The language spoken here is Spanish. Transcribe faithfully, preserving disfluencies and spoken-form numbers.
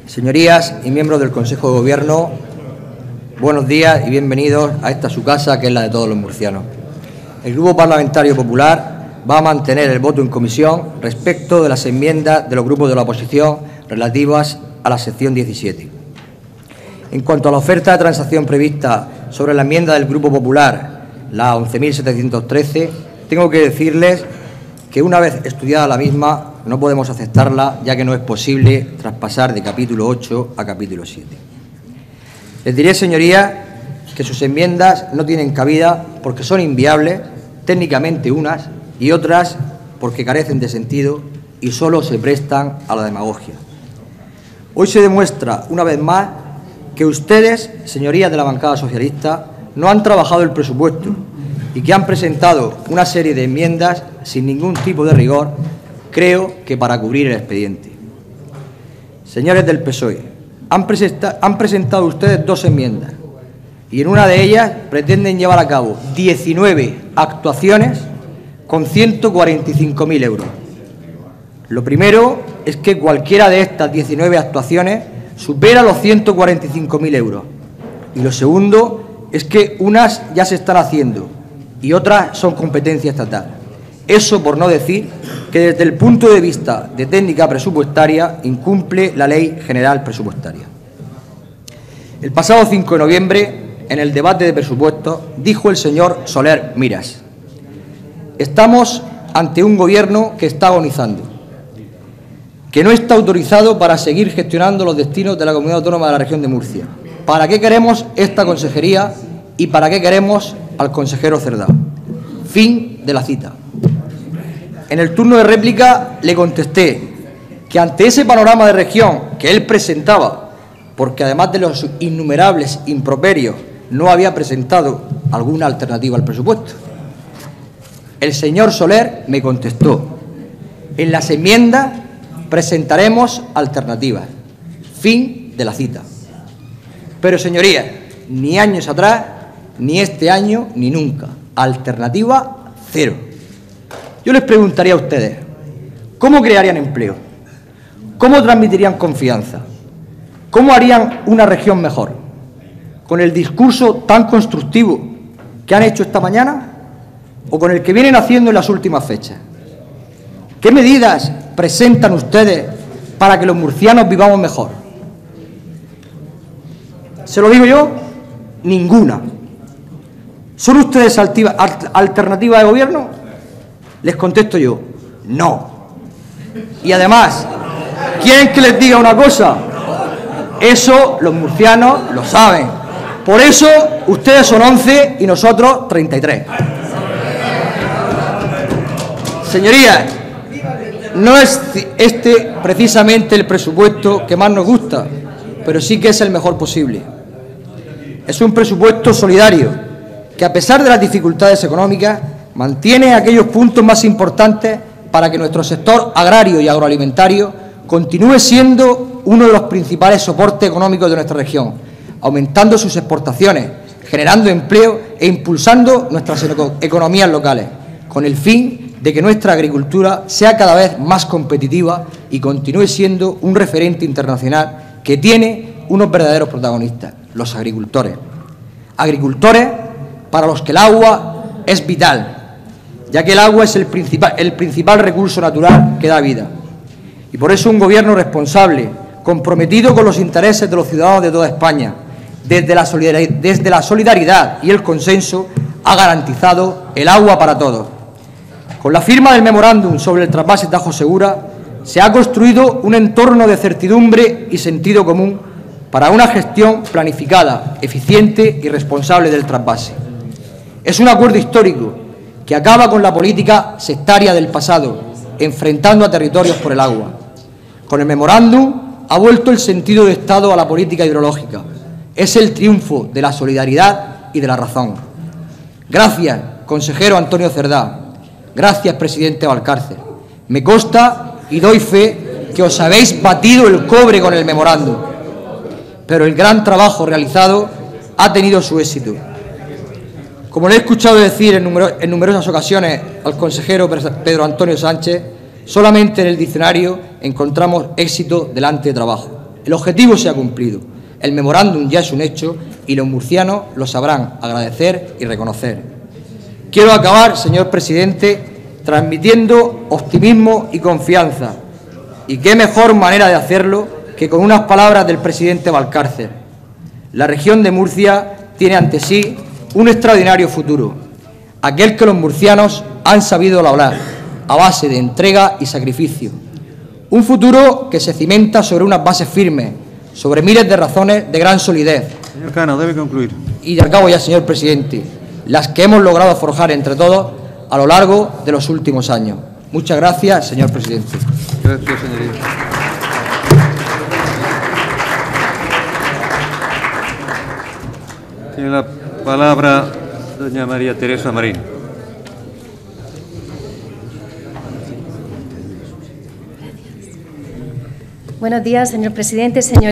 Señorías y miembros del Consejo de Gobierno, buenos días y bienvenidos a esta su casa, que es la de todos los murcianos. El Grupo Parlamentario Popular va a mantener el voto en comisión respecto de las enmiendas de los grupos de la oposición relativas a la sección diecisiete. En cuanto a la oferta de transacción prevista sobre la enmienda del Grupo Popular, la once mil setecientos trece, tengo que decirles que una vez estudiada la misma no podemos aceptarla, ya que no es posible traspasar de capítulo ocho a capítulo siete. Les diré, señorías, que sus enmiendas no tienen cabida porque son inviables, técnicamente unas, y otras porque carecen de sentido y solo se prestan a la demagogia. Hoy se demuestra, una vez más, que ustedes, señorías de la bancada socialista, no han trabajado el presupuesto y que han presentado una serie de enmiendas sin ningún tipo de rigor, creo que para cubrir el expediente. Señores del P S O E, han, presenta, han presentado ustedes dos enmiendas y en una de ellas pretenden llevar a cabo diecinueve actuaciones con ciento cuarenta y cinco mil euros. Lo primero es que cualquiera de estas diecinueve actuaciones supera los ciento cuarenta y cinco mil euros. Y lo segundo es que unas ya se están haciendo y otras son competencia estatal. Eso por no decir que desde el punto de vista de técnica presupuestaria incumple la Ley General Presupuestaria. El pasado cinco de noviembre, en el debate de presupuestos, dijo el señor Soler Miras: estamos ante un gobierno que está agonizando, que no está autorizado para seguir gestionando los destinos de la Comunidad Autónoma de la Región de Murcia. ¿Para qué queremos esta consejería y para qué queremos al consejero Cerdá? Fin de la cita. En el turno de réplica le contesté que ante ese panorama de región que él presentaba, porque además de los innumerables improperios no había presentado alguna alternativa al presupuesto, el señor Soler me contestó: en las enmiendas presentaremos alternativas. Fin de la cita. Pero, señorías, ni años atrás, ni este año, ni nunca. Alternativa cero. Yo les preguntaría a ustedes, ¿cómo crearían empleo? ¿Cómo transmitirían confianza? ¿Cómo harían una región mejor? ¿Con el discurso tan constructivo que han hecho esta mañana o con el que vienen haciendo en las últimas fechas? ¿Qué medidas presentan ustedes para que los murcianos vivamos mejor? ¿Se lo digo yo? Ninguna. ¿Son ustedes alternativa de gobierno? Les contesto yo, no. Y además, ¿quieren que les diga una cosa? Eso los murcianos lo saben. Por eso ustedes son once y nosotros treinta y tres. Señorías, no es este precisamente el presupuesto que más nos gusta, pero sí que es el mejor posible. Es un presupuesto solidario que, a pesar de las dificultades económicas, mantiene aquellos puntos más importantes para que nuestro sector agrario y agroalimentario continúe siendo uno de los principales soportes económicos de nuestra región, aumentando sus exportaciones, generando empleo e impulsando nuestras economías locales, con el fin de que nuestra agricultura sea cada vez más competitiva y continúe siendo un referente internacional que tiene unos verdaderos protagonistas, los agricultores. Agricultores para los que el agua es vital, ya que el agua es el principal, el principal recurso natural que da vida. Y por eso un gobierno responsable, comprometido con los intereses de los ciudadanos de toda España, desde la solidaridad, desde la solidaridad y el consenso, ha garantizado el agua para todos. Con la firma del memorándum sobre el trasvase Tajo Segura, se ha construido un entorno de certidumbre y sentido común para una gestión planificada, eficiente y responsable del trasvase. Es un acuerdo histórico que acaba con la política sectaria del pasado, enfrentando a territorios por el agua. Con el memorándum ha vuelto el sentido de Estado a la política hidrológica. Es el triunfo de la solidaridad y de la razón. Gracias, consejero Antonio Cerdá. Gracias, presidente Valcárcel. Me consta y doy fe que os habéis batido el cobre con el memorándum, pero el gran trabajo realizado ha tenido su éxito. Como le he escuchado decir en, numero, en numerosas ocasiones al consejero Pedro Antonio Sánchez, solamente en el diccionario encontramos éxito delante de trabajo. El objetivo se ha cumplido. El memorándum ya es un hecho y los murcianos lo sabrán agradecer y reconocer. Quiero acabar, señor presidente, transmitiendo optimismo y confianza. Y qué mejor manera de hacerlo que con unas palabras del presidente Valcárcel. La región de Murcia tiene ante sí un extraordinario futuro, aquel que los murcianos han sabido labrar a base de entrega y sacrificio. Un futuro que se cimenta sobre unas bases firmes, sobre miles de razones de gran solidez. Señor Cano, debe concluir. Y de acabo ya, señor presidente, las que hemos logrado forjar entre todos a lo largo de los últimos años. Muchas gracias, señor presidente. Gracias, señoría. Tiene la palabra doña María Teresa Marín. Buenos días, señor presidente, señor